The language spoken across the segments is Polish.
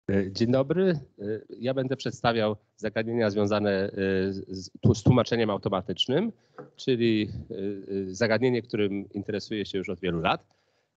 Dzień dobry. Ja będę przedstawiał zagadnienia związane z tłumaczeniem automatycznym, czyli zagadnienie, którym interesuję się już od wielu lat.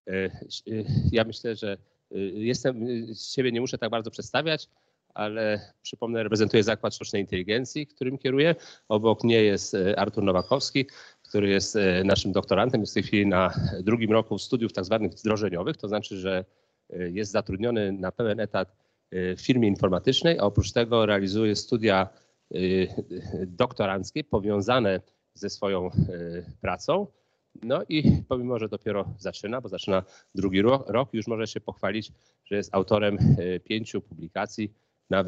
Ja myślę, że siebie nie muszę tak bardzo przedstawiać, ale przypomnę, reprezentuję Zakład Sztucznej Inteligencji, którym kieruję. Obok mnie jest Artur Nowakowski, który jest naszym doktorantem, jest w tej chwili na drugim roku studiów tak zwanych wdrożeniowych, to znaczy, że jest zatrudniony na pełen etat w firmie informatycznej, a oprócz tego realizuje studia doktoranckie powiązane ze swoją pracą. No i pomimo, że dopiero zaczyna, bo zaczyna drugi rok, już może się pochwalić, że jest autorem 5 publikacji na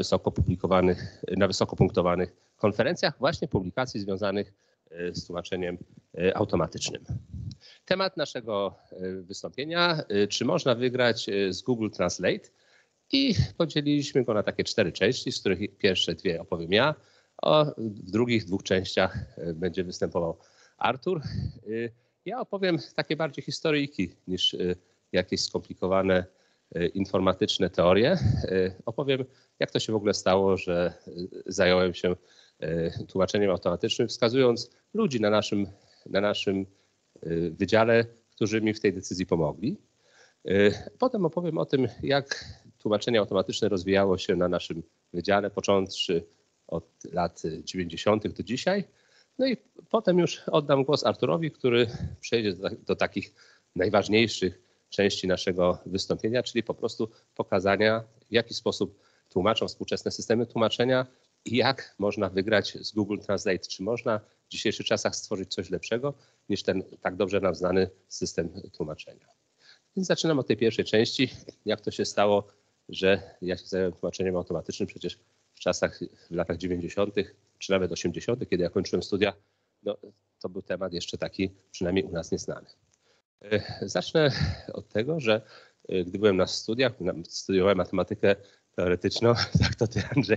wysoko punktowanych konferencjach, właśnie publikacji związanych z tłumaczeniem automatycznym. Temat naszego wystąpienia, czy można wygrać z Google Translate? I podzieliliśmy go na takie 4 części, z których pierwsze 2 opowiem ja, a w drugich 2 częściach będzie występował Artur. Ja opowiem takie bardziej historyjki niż jakieś skomplikowane informatyczne teorie. Opowiem, jak to się w ogóle stało, że zająłem się tłumaczeniem automatycznym, wskazując ludzi na naszym wydziale, którzy mi w tej decyzji pomogli. Potem opowiem o tym, jak tłumaczenie automatyczne rozwijało się na naszym wydziale, począwszy od lat 90. do dzisiaj. No i potem już oddam głos Arturowi, który przejdzie do takich najważniejszych części naszego wystąpienia, czyli po prostu pokazania, w jaki sposób tłumaczą współczesne systemy tłumaczenia i jak można wygrać z Google Translate. Czy można w dzisiejszych czasach stworzyć coś lepszego niż ten tak dobrze nam znany system tłumaczenia. Więc zaczynam od tej pierwszej części. Jak to się stało, że ja się zająłem tłumaczeniem automatycznym przecież w latach 90. czy nawet 80., kiedy ja kończyłem studia, no, to był temat jeszcze taki przynajmniej u nas nieznany. Zacznę od tego, że gdy byłem na studiach, studiowałem matematykę teoretyczną, tak to ty, Andrzej.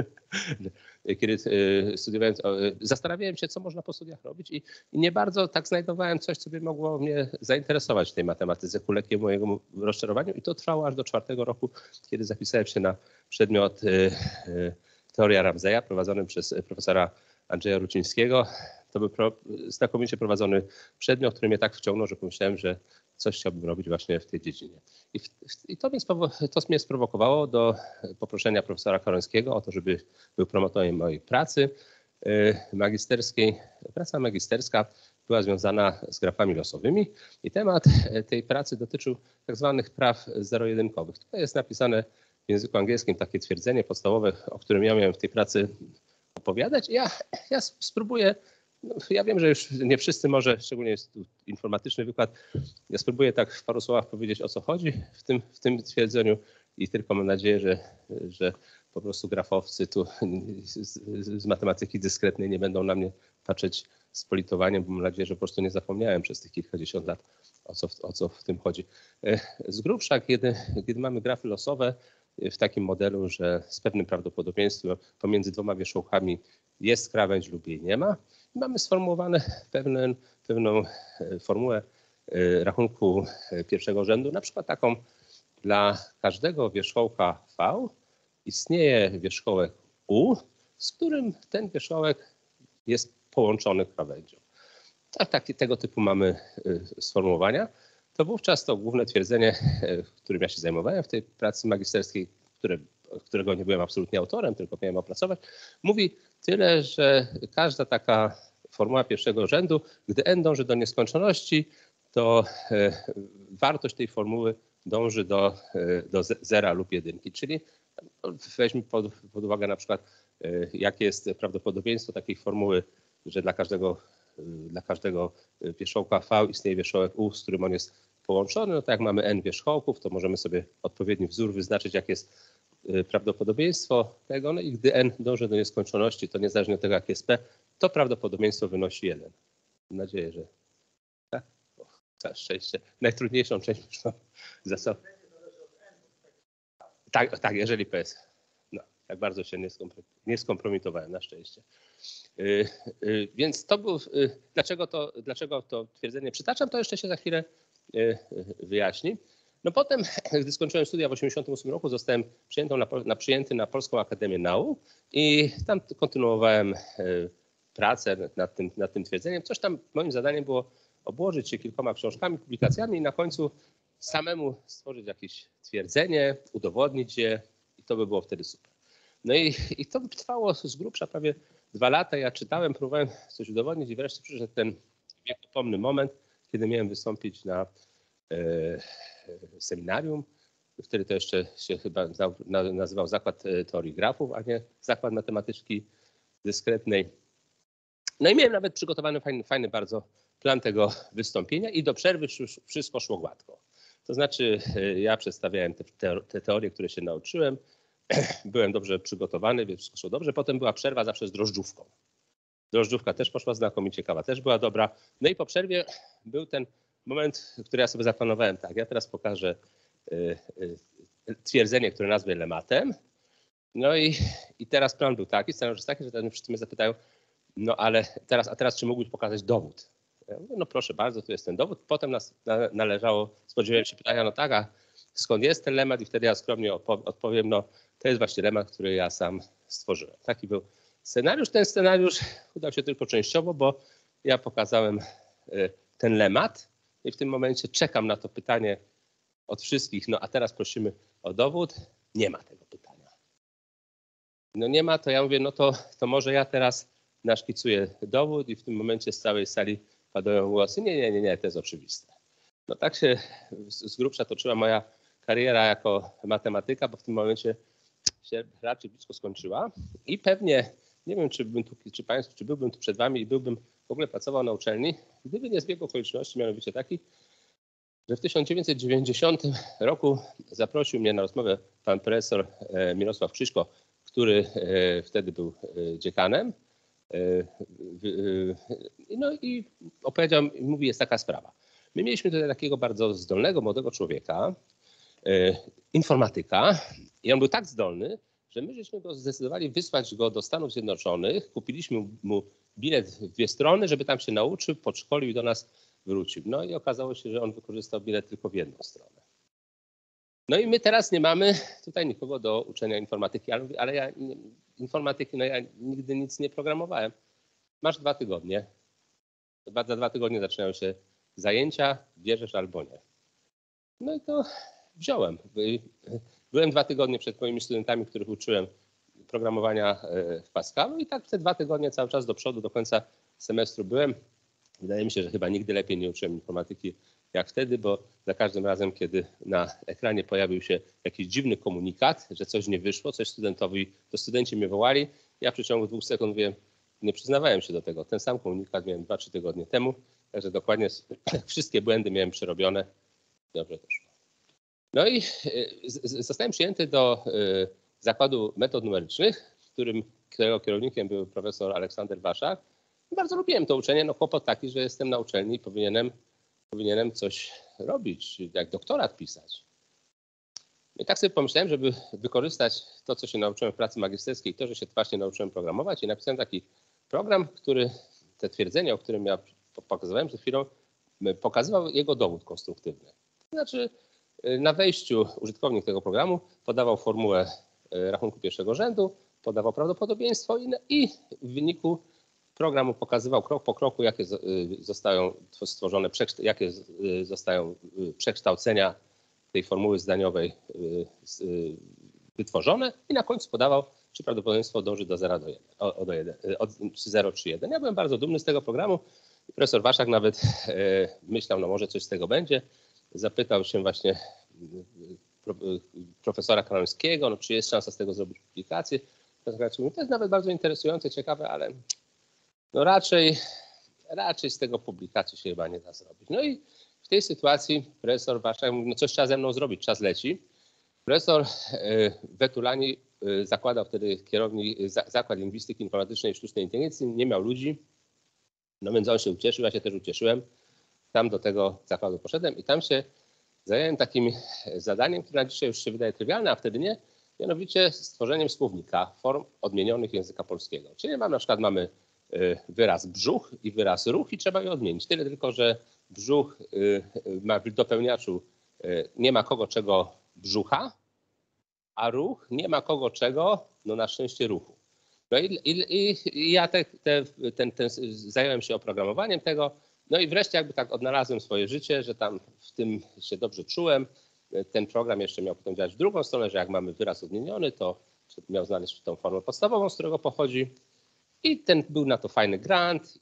Kiedy studiowałem, zastanawiałem się, co można po studiach robić i nie bardzo tak znajdowałem coś, co by mogło mnie zainteresować w tej matematyce ku lekkiemu mojemu rozczarowaniu i to trwało aż do 4. roku, kiedy zapisałem się na przedmiot teoria Ramseya prowadzony przez profesora Andrzeja Rucińskiego. To był znakomicie prowadzony przedmiot, który mnie tak wciągnął, że pomyślałem, że coś chciałbym robić właśnie w tej dziedzinie. I to mnie sprowokowało do poproszenia profesora Korońskiego o to, żeby był promotorem mojej pracy magisterskiej. Praca magisterska była związana z grafami losowymi i temat tej pracy dotyczył tak zwanych praw zero-jedynkowych. Tutaj jest napisane w języku angielskim takie twierdzenie podstawowe, o którym ja miałem w tej pracy opowiadać. Ja spróbuję. No, ja wiem, że już nie wszyscy może, szczególnie jest tu informatyczny wykład, ja spróbuję tak w paru słowach powiedzieć, o co chodzi w tym twierdzeniu i tylko mam nadzieję, że po prostu grafowcy tu z matematyki dyskretnej nie będą na mnie patrzeć z politowaniem, bo mam nadzieję, że po prostu nie zapomniałem przez tych kilkadziesiąt lat, o co w tym chodzi. Z grubsza, kiedy mamy grafy losowe w takim modelu, że z pewnym prawdopodobieństwem pomiędzy 2 wierzchołkami jest krawędź lub jej nie ma, mamy sformułowane pewną formułę rachunku pierwszego rzędu, na przykład taką: dla każdego wierzchołka V istnieje wierzchołek U, z którym ten wierzchołek jest połączony krawędzią. Tego typu mamy sformułowania. To wówczas to główne twierdzenie, którym ja się zajmowałem w tej pracy magisterskiej, którego nie byłem absolutnie autorem, tylko miałem opracować, mówi tyle, że każda taka formuła pierwszego rzędu, gdy n dąży do nieskończoności, to wartość tej formuły dąży do 0 lub 1. Czyli weźmy pod uwagę na przykład, jakie jest prawdopodobieństwo takiej formuły, że dla każdego wierzchołka V istnieje wierzchołek U, z którym on jest połączony. No to jak mamy n wierzchołków, to możemy sobie odpowiedni wzór wyznaczyć, jakie jest prawdopodobieństwo tego. No i gdy n dąży do nieskończoności, to niezależnie od tego, jakie jest p, to prawdopodobieństwo wynosi 1. Mam nadzieję, że tak. Całe szczęście. Najtrudniejszą część już mam za sobą. Tak, jeżeli p jest. No, tak bardzo się nie skompromitowałem, na szczęście. Więc to był, dlaczego to twierdzenie przytaczam, to jeszcze się za chwilę wyjaśni. No potem, gdy skończyłem studia w 1988 roku, zostałem przyjęty na Polską Akademię Nauk i tam kontynuowałem pracę nad tym twierdzeniem. Coś tam moim zadaniem było obłożyć się kilkoma książkami, publikacjami i na końcu samemu stworzyć jakieś twierdzenie, udowodnić je i to by było wtedy super. No i to trwało z grubsza prawie 2 lata. Ja czytałem, próbowałem coś udowodnić i wreszcie przyszedł ten wiekopomny moment, kiedy miałem wystąpić na seminarium. Wtedy to jeszcze się chyba nazywał Zakład Teorii Grafów, a nie Zakład Matematyczki Dyskretnej. No i miałem nawet przygotowany fajny bardzo plan tego wystąpienia i do przerwy wszystko szło gładko. To znaczy ja przedstawiałem te teorie, które się nauczyłem, byłem dobrze przygotowany, więc wszystko szło dobrze. Potem była przerwa zawsze z drożdżówką. Drożdżówka też poszła znakomicie, kawa też była dobra. No i po przerwie był ten moment, który ja sobie zaplanowałem tak. Ja teraz pokażę twierdzenie, które nazwę lematem. No i teraz plan był taki, scenariusz jest taki, że teraz wszyscy mnie zapytają, no ale teraz czy mógłbyś pokazać dowód? Ja mówię, no proszę bardzo, tu jest ten dowód. Potem należało, spodziewałem się pytania, no tak, a skąd jest ten lemat? I wtedy ja skromnie odpowiem, no to jest właśnie lemat, który ja sam stworzyłem. Taki był scenariusz. Ten scenariusz udał się tylko częściowo, bo ja pokazałem ten lemat i w tym momencie czekam na to pytanie od wszystkich, no a teraz prosimy o dowód. Nie ma tego pytania. No nie ma, to ja mówię, no to może ja teraz naszkicuję dowód i w tym momencie z całej sali padają głosy. Nie, to jest oczywiste. No tak się z grubsza toczyła moja kariera jako matematyka, bo w tym momencie się raczej blisko skończyła i pewnie, nie wiem, czy Państwo, czy byłbym tu przed Wami i byłbym w ogóle pracował na uczelni, gdyby nie zbieg okoliczności, mianowicie taki, że w 1990 roku zaprosił mnie na rozmowę pan profesor Mirosław Krzyżko, który wtedy był dziekanem. No i opowiedział, mówi, jest taka sprawa. My mieliśmy tutaj takiego bardzo zdolnego, młodego człowieka, informatyka i on był tak zdolny, że my żeśmy go zdecydowali wysłać go do Stanów Zjednoczonych. Kupiliśmy mu bilet w 2 strony, żeby tam się nauczył, podszkolił i do nas wrócił. No i okazało się, że on wykorzystał bilet tylko w 1 stronę. No i my teraz nie mamy tutaj nikogo do uczenia informatyki, ale ja informatyki, no ja nigdy nic nie programowałem. Masz 2 tygodnie. Za 2 tygodnie zaczynają się zajęcia, bierzesz albo nie. No i to wziąłem. Byłem 2 tygodnie przed moimi studentami, których uczyłem programowania w Pascalu i tak te 2 tygodnie cały czas do przodu, do końca semestru byłem. Wydaje mi się, że chyba nigdy lepiej nie uczyłem informatyki jak wtedy, bo za każdym razem, kiedy na ekranie pojawił się jakiś dziwny komunikat, że coś nie wyszło, coś studentowi, to studenci mnie wołali. Ja w przeciągu 2 sekund nie przyznawałem się do tego. Ten sam komunikat miałem 2-3 tygodnie temu, także dokładnie wszystkie błędy miałem przerobione. Dobrze to szło. No i zostałem przyjęty do Zakładu Metod Numerycznych, którego kierownikiem był profesor Aleksander Waszak. Bardzo lubiłem to uczenie. No kłopot taki, że jestem na uczelni i powinienem coś robić, jak doktorat pisać. I tak sobie pomyślałem, żeby wykorzystać to, co się nauczyłem w pracy magisterskiej, to, że się właśnie nauczyłem programować i napisałem taki program, który te twierdzenia, o którym ja pokazywałem przed chwilą, pokazywał jego dowód konstruktywny. To znaczy na wejściu użytkownik tego programu podawał formułę rachunku pierwszego rzędu, podawał prawdopodobieństwo i w wyniku programu pokazywał krok po kroku, jakie zostają stworzone, jakie zostają przekształcenia tej formuły zdaniowej wytworzone i na końcu podawał, czy prawdopodobieństwo dąży do 0 do 1, od 0 czy 1. Ja byłem bardzo dumny z tego programu. Profesor Waszak nawet myślał, no może coś z tego będzie. Zapytał się właśnie profesora Kanońskiego, no czy jest szansa z tego zrobić publikację. To jest nawet bardzo interesujące, ciekawe, ale no raczej z tego publikacji się chyba nie da zrobić. No i w tej sytuacji profesor Waszak mówi, no coś trzeba ze mną zrobić, czas leci. Profesor Wetulani zakładał wtedy Zakład Lingwistyki Informatycznej i Sztucznej Inteligencji, nie miał ludzi, no więc on się ucieszył, ja się też ucieszyłem. Tam do tego zakładu poszedłem i tam się zająłem takim zadaniem, które na dzisiaj już się wydaje trywialne, a wtedy nie, mianowicie stworzeniem słownika form odmienionych języka polskiego. Czyli mamy wyraz brzuch i wyraz ruch i trzeba je odmienić. Tyle tylko, że brzuch ma w dopełniaczu nie ma kogo czego brzucha, a ruch nie ma kogo czego, no na szczęście ruchu. No i ja zająłem się oprogramowaniem tego, no i wreszcie jakby tak odnalazłem swoje życie, że tam w tym się dobrze czułem. Ten program jeszcze miał potem działać w drugą stronę, że jak mamy wyraz odmieniony, to miał znaleźć tą formę podstawową, z którego pochodzi. I był na to fajny grant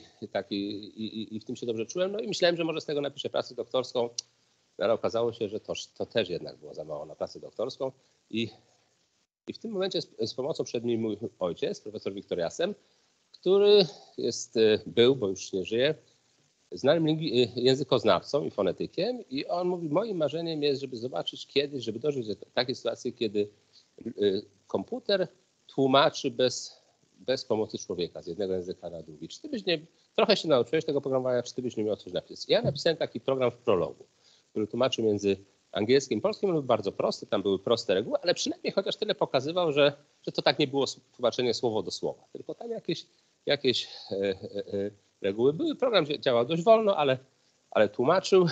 i w tym się dobrze czułem. No i myślałem, że może z tego napiszę pracę doktorską, no ale okazało się, że to też jednak było za mało na pracę doktorską. I w tym momencie z pomocą przed mi mój ojciec, profesor Wiktor Jasem, który był, bo już nie żyje, znanym językoznawcą i fonetykiem i on mówi, moim marzeniem jest, żeby zobaczyć kiedyś, żeby dojść do takiej sytuacji, kiedy komputer tłumaczy bez pomocy człowieka z jednego języka na drugi. Czy ty byś trochę się nauczyłeś tego programowania, czy ty byś nie miał coś napisać? Ja napisałem taki program w Prologu, który tłumaczył między angielskim i polskim. On był bardzo prosty, tam były proste reguły, ale przynajmniej chociaż tyle pokazywał, że to tak nie było tłumaczenie słowo do słowa, tylko tam jakieś reguły były. Program działał dość wolno, ale tłumaczył.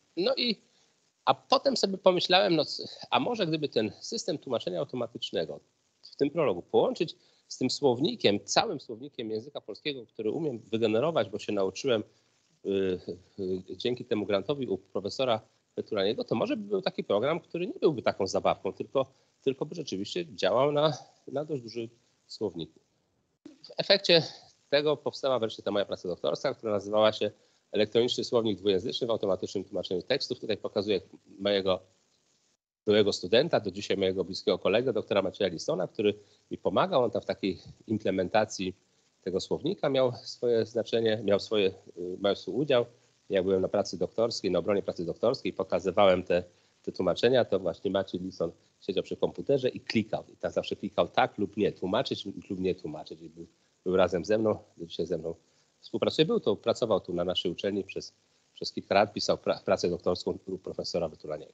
A potem sobie pomyślałem, a może gdyby ten system tłumaczenia automatycznego w tym Prologu połączyć z tym słownikiem, całym słownikiem języka polskiego, który umiem wygenerować, bo się nauczyłem dzięki temu grantowi u profesora Vetulaniego, to może by był taki program, który nie byłby taką zabawką, tylko by rzeczywiście działał na dość dużym słowniku. W efekcie tego powstała wreszcie ta moja praca doktorska, która nazywała się Elektroniczny słownik dwujęzyczny w automatycznym tłumaczeniu tekstów. Tutaj pokazuję mojego byłego studenta, do dzisiaj mojego bliskiego kolegę, doktora Macieja Listona, który mi pomagał. On tam w takiej implementacji tego słownika miał swoje znaczenie, miał swój udział. Ja byłem na pracy doktorskiej, na obronie pracy doktorskiej, pokazywałem te tłumaczenia, to właśnie Maciej Liston siedział przy komputerze i klikał. I tam zawsze klikał tak lub nie tłumaczyć lub nie tłumaczyć. I był razem ze mną, do dzisiaj ze mną współpracuje. Pracował tu na naszej uczelni przez kilka lat, pisał pracę doktorską u profesora Vetulaniego.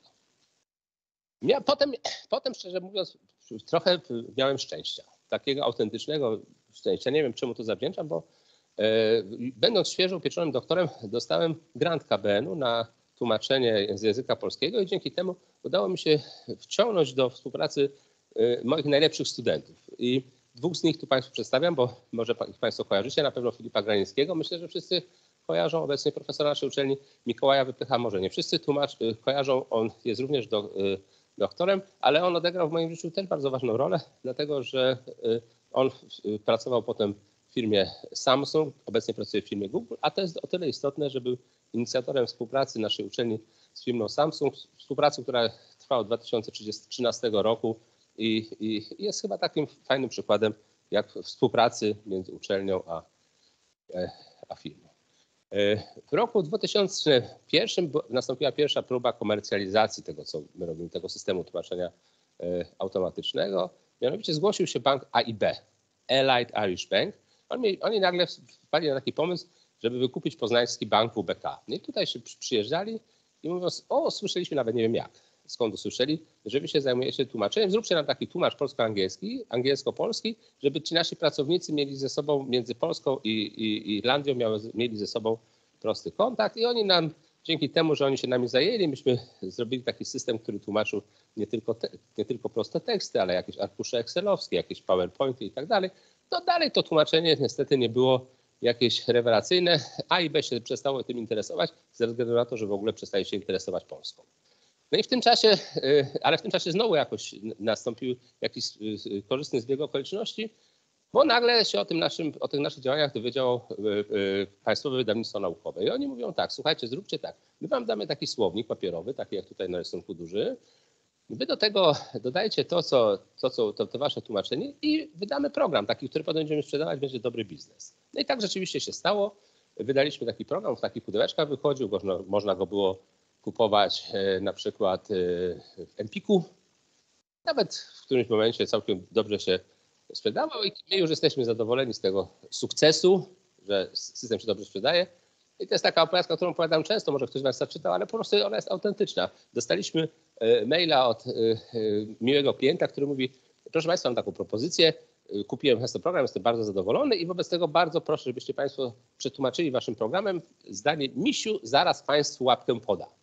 Potem, szczerze mówiąc, trochę miałem szczęścia, takiego autentycznego szczęścia. Nie wiem, czemu to zawdzięczam, bo będąc świeżo upieczonym doktorem, dostałem grant KBN-u na tłumaczenie z języka polskiego i dzięki temu udało mi się wciągnąć do współpracy moich najlepszych studentów. I dwóch z nich tu Państwu przedstawiam, bo może ich Państwo kojarzycie, na pewno Filipa Granińskiego. Myślę, że wszyscy kojarzą, obecnie profesora naszej uczelni, Mikołaja Wypycha, może nie wszyscy kojarzą, on jest również doktorem, ale on odegrał w moim życiu też bardzo ważną rolę, dlatego że on pracował potem w firmie Samsung, obecnie pracuje w firmie Google, a to jest o tyle istotne, że był inicjatorem współpracy naszej uczelni z firmą Samsung, współpracy, która trwa od 2013 roku i jest chyba takim fajnym przykładem, jak współpracy między uczelnią a firmą. W roku 2001 nastąpiła pierwsza próba komercjalizacji tego, co my robimy, tego systemu tłumaczenia automatycznego. Mianowicie zgłosił się bank AIB, Allied Irish Bank. Oni nagle wpadli na taki pomysł, żeby wykupić poznański bank WBK. No i tutaj się przyjeżdżali i mówią, słyszeliśmy, nawet nie wiem jak, skąd usłyszeli, że wy się zajmujecie tłumaczeniem, zróbcie nam taki tłumacz polsko-angielski, angielsko-polski, żeby ci nasi pracownicy mieli ze sobą, między Polską i Irlandią mieli ze sobą prosty kontakt i oni nam, dzięki temu, że oni się nami zajęli, myśmy zrobili taki system, który tłumaczył nie tylko proste teksty, ale jakieś arkusze excelowskie, jakieś PowerPointy i tak dalej. No dalej to tłumaczenie niestety nie było jakieś rewelacyjne, a AIB się przestało tym interesować ze względu na to, że w ogóle przestaje się interesować Polską. No i w tym czasie, ale w tym czasie znowu jakoś nastąpił jakiś korzystny zbieg okoliczności, bo nagle się o tych naszych działaniach dowiedziało Państwowe Wydawnictwo Naukowe. I oni mówią tak, słuchajcie, zróbcie tak, my wam damy taki słownik papierowy, taki jak tutaj na rysunku duży, wy do tego dodajcie to wasze tłumaczenie i wydamy program taki, który potem będziemy sprzedawać, będzie dobry biznes. No i tak rzeczywiście się stało. Wydaliśmy taki program, w takich pudełeczkach wychodził, można go było kupować na przykład w Empiku. Nawet w którymś momencie całkiem dobrze się sprzedawał i my już jesteśmy zadowoleni z tego sukcesu, że system się dobrze sprzedaje. I to jest taka opowiastka, którą opowiadam często, może ktoś z Was czytał, ale po prostu ona jest autentyczna. Dostaliśmy maila od miłego klienta, który mówi, proszę Państwa, mam taką propozycję, kupiłem ten program, jestem bardzo zadowolony i wobec tego bardzo proszę, żebyście Państwo przetłumaczyli Waszym programem zdanie: misiu zaraz Państwu łapkę poda.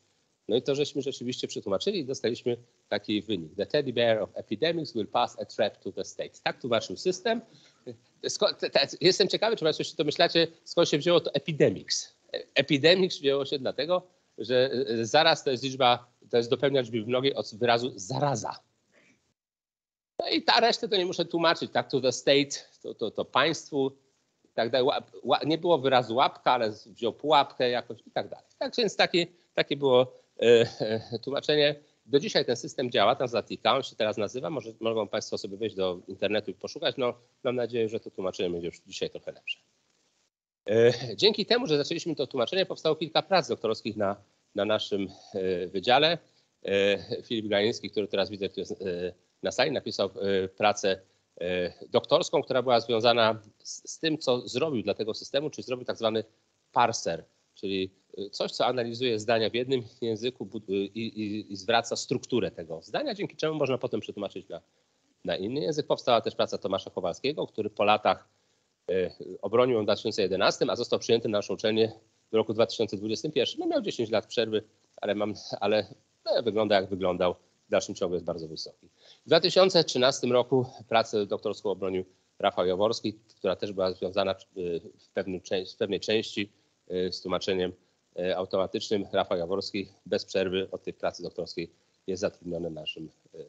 No i to żeśmy rzeczywiście przetłumaczyli i dostaliśmy taki wynik. The teddy bear of epidemics will pass a trap to the state. Tak tłumaczył system. Jestem ciekawy, czy Państwo się domyślacie, skąd się wzięło to epidemics. Epidemics wzięło się dlatego, że zaraz to jest liczba, to jest dopełniacz liczby mnogiej od wyrazu zaraza. No i ta resztę to nie muszę tłumaczyć, tak, to the state, to państwu, i tak dalej. Nie było wyrazu łapka, ale wziął pułapkę jakoś i tak dalej. Tak więc takie było tłumaczenie. Do dzisiaj ten system działa, Transatlantica, on się teraz nazywa, mogą Państwo sobie wejść do internetu i poszukać. No, mam nadzieję, że to tłumaczenie będzie już dzisiaj trochę lepsze. Dzięki temu, że zaczęliśmy to tłumaczenie, powstało kilka prac doktorskich na naszym wydziale. Filip Graniński, który teraz widzę, który jest na sali, napisał pracę doktorską, która była związana z tym, co zrobił dla tego systemu, czyli zrobił tak zwany parser, czyli coś, co analizuje zdania w jednym języku i zwraca strukturę tego zdania, dzięki czemu można potem przetłumaczyć na inny język. Powstała też praca Tomasza Kowalskiego, który po latach obronił ją w 2011, a został przyjęty na naszą uczelnię w roku 2021. No miał 10 lat przerwy, ale wygląda jak wyglądał. W dalszym ciągu jest bardzo wysoki. W 2013 roku pracę doktorską obronił Rafał Jaworski, która też była związana w pewnej części z tłumaczeniem automatycznym. Rafał Jaworski bez przerwy od tej pracy doktorskiej jest zatrudniony naszym.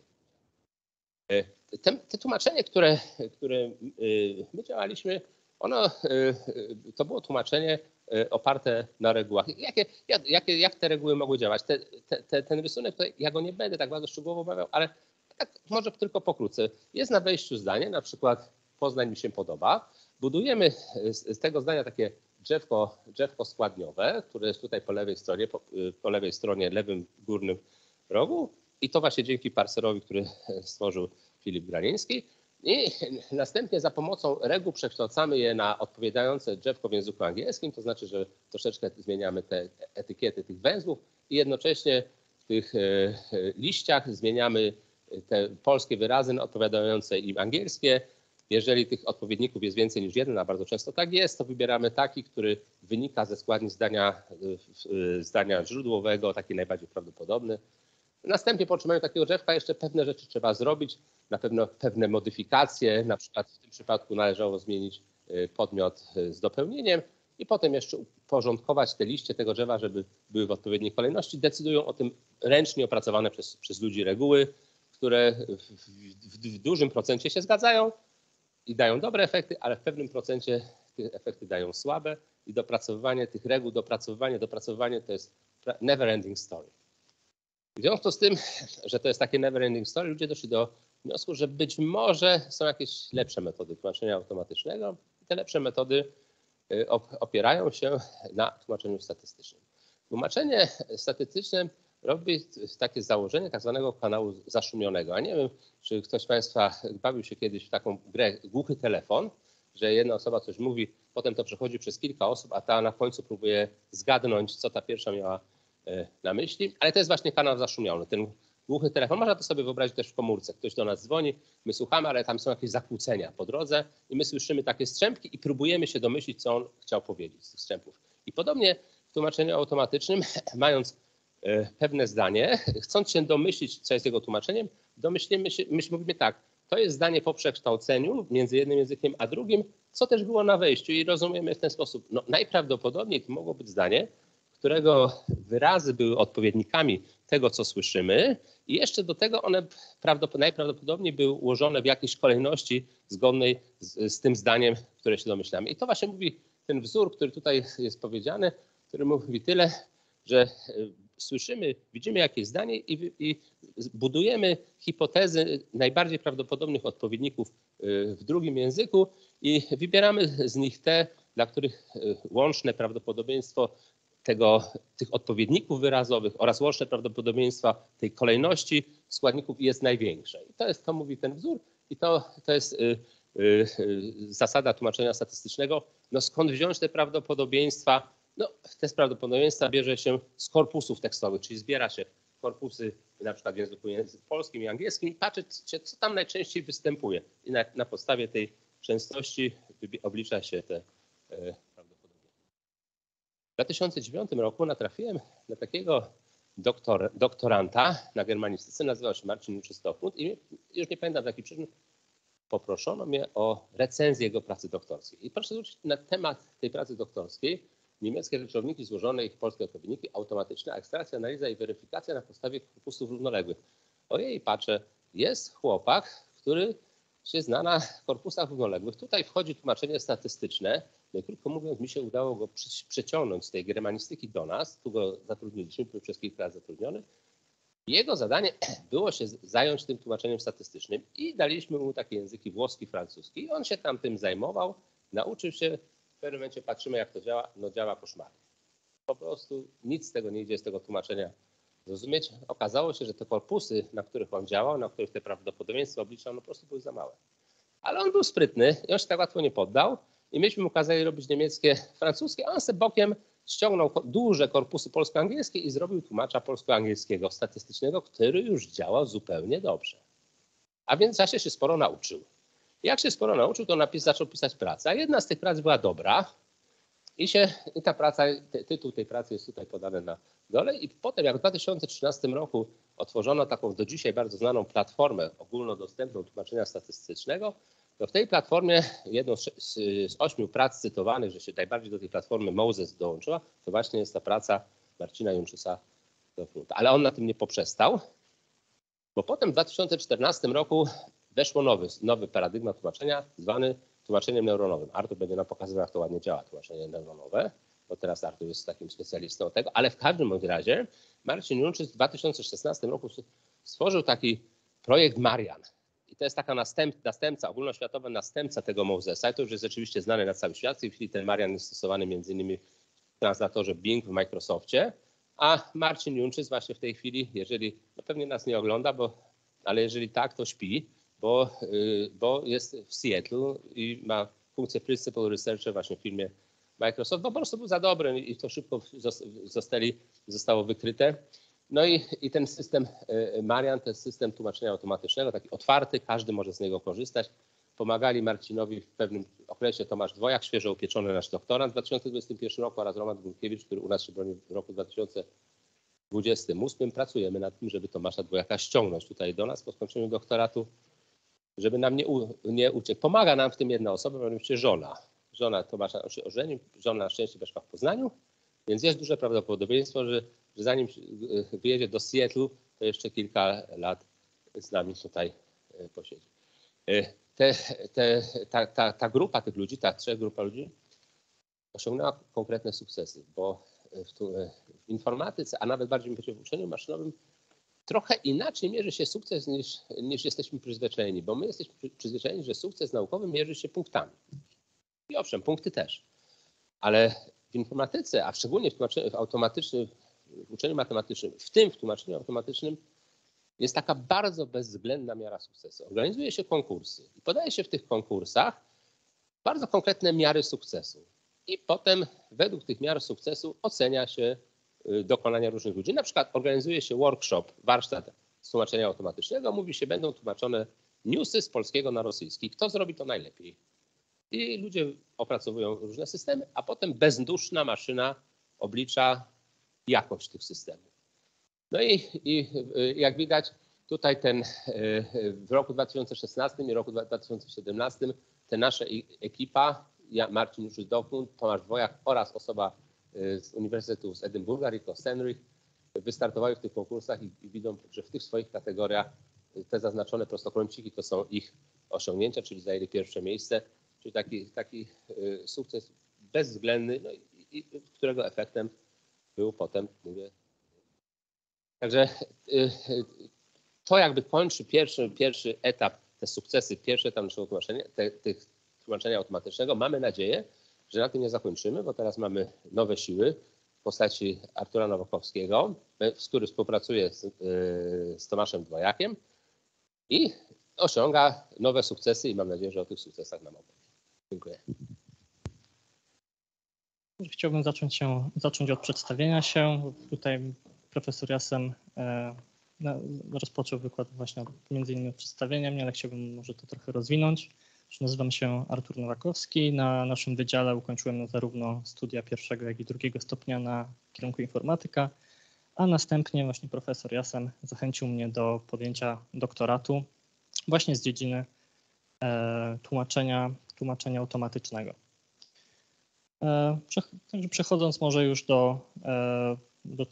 Te tłumaczenie, które my działaliśmy, to było tłumaczenie oparte na regułach. Jak te reguły mogły działać? Ten rysunek, tutaj, ja go nie będę tak bardzo szczegółowo omawiał, ale tak może tylko pokrótce. Jest na wejściu zdanie, na przykład Poznań mi się podoba. Budujemy z tego zdania takie drzewko składniowe, które jest tutaj po lewej stronie, lewym górnym rogu. I to właśnie dzięki parserowi, który stworzył Filip Graniński. I następnie za pomocą reguł przekształcamy je na odpowiadające drzewko w języku angielskim, to znaczy, że troszeczkę zmieniamy te etykiety tych węzłów i jednocześnie w tych liściach zmieniamy te polskie wyrazy na odpowiadające im angielskie. Jeżeli tych odpowiedników jest więcej niż jeden, a bardzo często tak jest, to wybieramy taki, który wynika ze składni zdania źródłowego, taki najbardziej prawdopodobny. Następnie po otrzymaniu takiego drzewka jeszcze pewne rzeczy trzeba zrobić, na pewno pewne modyfikacje, na przykład w tym przypadku należało zmienić podmiot z dopełnieniem i potem jeszcze uporządkować te liście tego drzewa, żeby były w odpowiedniej kolejności. Decydują o tym ręcznie opracowane przez ludzi reguły, które w dużym procencie się zgadzają i dają dobre efekty, ale w pewnym procencie te efekty dają słabe i dopracowywanie tych reguł, dopracowywanie to jest never ending story. W związku z tym, że to jest takie never ending story, ludzie doszli do wniosku, że być może są jakieś lepsze metody tłumaczenia automatycznego. Te lepsze metody opierają się na tłumaczeniu statystycznym. Tłumaczenie statystyczne robi takie założenie tak zwanego kanału zaszumionego. A nie wiem, czy ktoś z Państwa bawił się kiedyś w taką grę głuchy telefon, że jedna osoba coś mówi, potem to przechodzi przez kilka osób, a ta na końcu próbuje zgadnąć, co ta pierwsza miała na myśli, ale to jest właśnie kanał zaszumiony. Ten głuchy telefon, można to sobie wyobrazić też w komórce. Ktoś do nas dzwoni, my słuchamy, ale tam są jakieś zakłócenia po drodze i my słyszymy takie strzępki i próbujemy się domyślić, co on chciał powiedzieć z tych strzępów. I podobnie w tłumaczeniu automatycznym, mając pewne zdanie, chcąc się domyślić, co jest jego tłumaczeniem, mówimy tak, to jest zdanie po przekształceniu między jednym językiem a drugim, co też było na wejściu i rozumiemy w ten sposób. No, najprawdopodobniej to mogło być zdanie, którego wyrazy były odpowiednikami tego, co słyszymy i jeszcze do tego one najprawdopodobniej były ułożone w jakiejś kolejności zgodnej z tym zdaniem, które się domyślamy. I to właśnie mówi ten wzór, który tutaj jest powiedziany, który mówi tyle, że słyszymy, widzimy jakieś zdanie i budujemy hipotezy najbardziej prawdopodobnych odpowiedników w drugim języku i wybieramy z nich te, dla których łączne prawdopodobieństwo tych odpowiedników wyrazowych oraz łączne prawdopodobieństwa tej kolejności składników jest największe. I to mówi ten wzór i to jest zasada tłumaczenia statystycznego. No skąd wziąć te prawdopodobieństwa? No, te prawdopodobieństwa bierze się z korpusów tekstowych, czyli zbiera się korpusy na przykład w języku polskim i angielskim i patrzy się, co tam najczęściej występuje. I na podstawie tej częstości oblicza się te prawdopodobieństwa. W 2009 roku natrafiłem na takiego doktoranta na germanistyce, nazywał się Marcin Juncz-Dochmund i już nie pamiętam z jakich przyczyn poproszono mnie o recenzję jego pracy doktorskiej. I proszę zwrócić na temat tej pracy doktorskiej niemieckie rzeczowniki złożone, ich polskie odpowiedniki, automatyczna ekstrakcja, analiza i weryfikacja na podstawie korpusów równoległych. Ojej, patrzę, jest chłopak, który się zna na korpusach równoległych. Tutaj wchodzi tłumaczenie statystyczne. No i krótko mówiąc, mi się udało go przeciągnąć z tej germanistyki do nas. Tu go zatrudniliśmy, był przez kilka lat zatrudniony. Jego zadanie było się zająć tym tłumaczeniem statystycznym i daliśmy mu takie języki włoski, francuski. I on się tam tym zajmował, nauczył się. W pewnym momencie patrzymy, jak to działa. No działa koszmarnie. Po prostu nic z tego nie idzie, z tego tłumaczenia zrozumieć. Okazało się, że te korpusy, na których on działał, na których te prawdopodobieństwa obliczał, no po prostu były za małe. Ale on był sprytny i on się tak łatwo nie poddał. I myśmy mu kazali robić niemieckie, francuskie, a on sobie bokiem ściągnął duże korpusy polsko-angielskie i zrobił tłumacza polsko-angielskiego statystycznego, który już działał zupełnie dobrze. A więc w czasie się sporo nauczył. Jak się sporo nauczył, to zaczął pisać pracę. A jedna z tych prac była dobra i ta praca, tytuł tej pracy jest tutaj podany na dole. I potem, jak w 2013 roku otworzono taką do dzisiaj bardzo znaną platformę ogólnodostępną tłumaczenia statystycznego, to w tej platformie jedną z 8 prac cytowanych, że się najbardziej do tej platformy Moses dołączyła, to właśnie jest ta praca Marcina Junczusa-Dochmunda. Ale on na tym nie poprzestał, bo potem w 2014 roku weszło nowy paradygmat tłumaczenia, zwany tłumaczeniem neuronowym. Artur będzie nam pokazywał, jak to ładnie działa, tłumaczenie neuronowe, bo teraz Artur jest takim specjalistą tego, ale w każdym bądź razie Marcin Junczys w 2016 roku stworzył taki projekt Marian. I to jest taka następca, ogólnoświatowy następca tego Mosesa. I to już jest rzeczywiście znane na cały świat. W tej chwili ten Marian jest stosowany między innymi w translatorze Bing w Microsoftie. A Marcin Junczys właśnie w tej chwili, jeżeli, no pewnie nas nie ogląda, ale jeżeli tak, to śpi, bo jest w Seattle i ma funkcję Principal Researcher właśnie w firmie Microsoft, bo po prostu był za dobry i to szybko zostało wykryte. No i ten system Marian, to jest system tłumaczenia automatycznego, taki otwarty, każdy może z niego korzystać. Pomagali Marcinowi w pewnym okresie Tomasz Dwojak, świeżo upieczony nasz doktorant w 2021 roku oraz Roman Górkiewicz, który u nas się broni w roku 2028. Pracujemy nad tym, żeby Tomasza Dwojaka ściągnąć tutaj do nas po skończeniu doktoratu, żeby nam nie uciekł. Pomaga nam w tym jedna osoba, mianowicie żona. Żona Tomasza się ożenił, żona na szczęście mieszka w Poznaniu, więc jest duże prawdopodobieństwo, że zanim wyjedzie do Seattle, to jeszcze kilka lat z nami tutaj posiedzi. Ta grupa tych ludzi, ta trzech grupa ludzi osiągnęła konkretne sukcesy, bo w informatyce, a nawet bardziej w uczeniu maszynowym trochę inaczej mierzy się sukces niż jesteśmy przyzwyczajeni, bo my jesteśmy przyzwyczajeni, że sukces naukowy mierzy się punktami. I owszem, punkty też, ale w informatyce, a szczególnie w uczeniu matematycznym, w tym w tłumaczeniu automatycznym, jest taka bardzo bezwzględna miara sukcesu. Organizuje się konkursy i podaje się w tych konkursach bardzo konkretne miary sukcesu. I potem według tych miar sukcesu ocenia się dokonania różnych ludzi. Na przykład organizuje się workshop, warsztat z tłumaczenia automatycznego. Mówi się, będą tłumaczone newsy z polskiego na rosyjski. Kto zrobi to najlepiej? I ludzie opracowują różne systemy, a potem bezduszna maszyna oblicza jakość tych systemów. No i jak widać tutaj w roku 2016 i roku 2017 te nasze ekipa, Marcin Junczus-Dochmund, Tomasz Dwojak oraz osoba z Uniwersytetu z Edynburga, Rico Senrich, wystartowały w tych konkursach i widzą, że w tych swoich kategoriach te zaznaczone prostokąciki to są ich osiągnięcia, czyli zajęli pierwsze miejsce, czyli taki sukces bezwzględny, no i którego efektem był potem, mówię. Także to jakby kończy pierwszy etap, te sukcesy, pierwszy etap naszego tłumaczenia, tych tłumaczenia automatycznego. Mamy nadzieję, że na tym nie zakończymy, bo teraz mamy nowe siły w postaci Artura Nowakowskiego, który współpracuje z Tomaszem Dwojakiem i osiąga nowe sukcesy i mam nadzieję, że o tych sukcesach nam opowie. Dziękuję. Chciałbym zacząć od przedstawienia się. Tutaj profesor Jasem rozpoczął wykład właśnie między innymi przedstawieniem, ale chciałbym może to trochę rozwinąć. Nazywam się Artur Nowakowski. Na naszym wydziale ukończyłem zarówno studia pierwszego, jak i drugiego stopnia na kierunku informatyka, a następnie właśnie profesor Jasen zachęcił mnie do podjęcia doktoratu właśnie z dziedziny tłumaczenia automatycznego. Także przechodząc może już do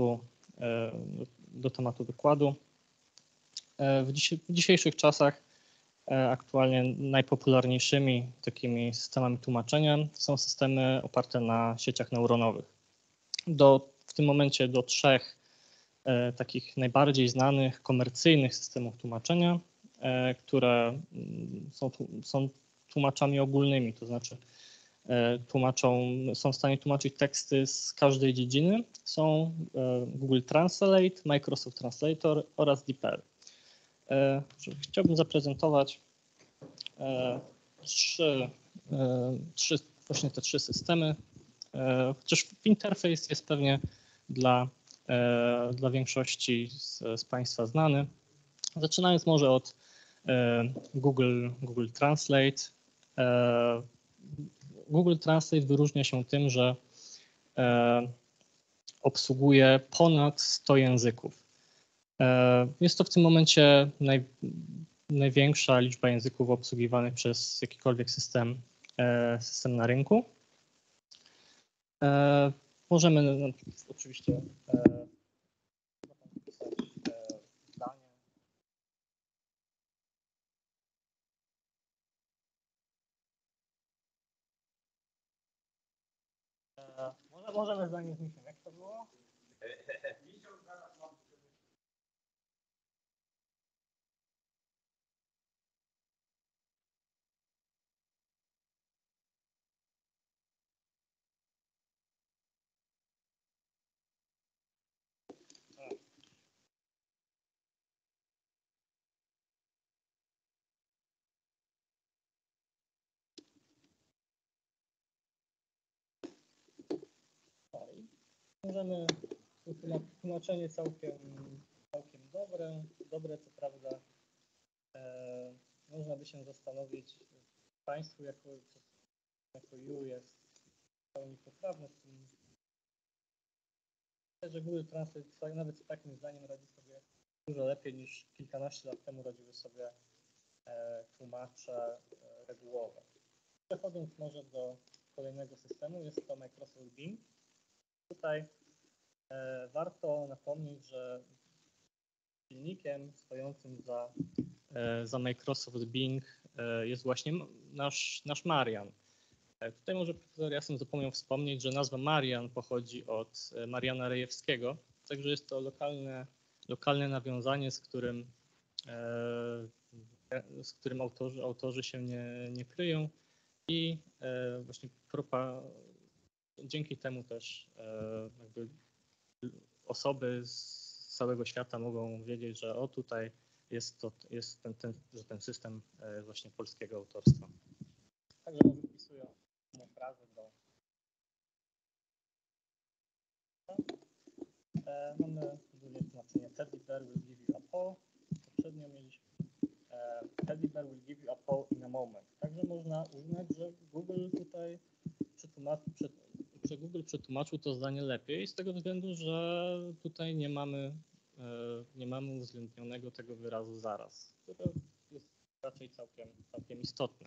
tematu wykładu. W dzisiejszych czasach aktualnie najpopularniejszymi takimi systemami tłumaczenia są systemy oparte na sieciach neuronowych. W tym momencie do 3 takich najbardziej znanych komercyjnych systemów tłumaczenia, które są tłumaczami ogólnymi, to znaczy są w stanie tłumaczyć teksty z każdej dziedziny, są Google Translate, Microsoft Translator oraz DeepL. Chciałbym zaprezentować właśnie te 3 systemy, chociaż interfejs jest pewnie dla większości z Państwa znany. Zaczynając może od Google Translate. Google Translate wyróżnia się tym, że obsługuje ponad 100 języków. Jest to w tym momencie największa liczba języków obsługiwanych przez jakikolwiek system na rynku. Możemy oczywiście zdanie. Możemy zdanie z misiem. Jak to było? Możemy, tłumaczenie całkiem dobre co prawda. Można by się zastanowić, Państwu jako U jest w pełni poprawne. Że Google Translate nawet z takim zdaniem radzi sobie dużo lepiej niż kilkanaście lat temu radziły sobie tłumacze regułowe. Przechodząc może do kolejnego systemu, jest to Microsoft Bing. Tutaj warto napomnieć, że silnikiem stojącym za Microsoft Bing jest właśnie nasz Marian. Tutaj może profesor Jasen zapomniał wspomnieć, że nazwa Marian pochodzi od Mariana Rejewskiego, także jest to lokalne nawiązanie, z którym autorzy się nie kryją i właśnie dzięki temu też jakby osoby z całego świata mogą wiedzieć, że tutaj jest ten system właśnie polskiego autorstwa. Także może wpisuję frazę do. Mamy tłumaczenie Teddy Bear will give you a paw. Poprzednio mieliśmy Teddy Bear will give you a paw in a moment. Także można uznać, że Google tutaj przetłumaczył to zdanie lepiej z tego względu, że tutaj nie mamy uwzględnionego tego wyrazu zaraz, który jest raczej całkiem istotny.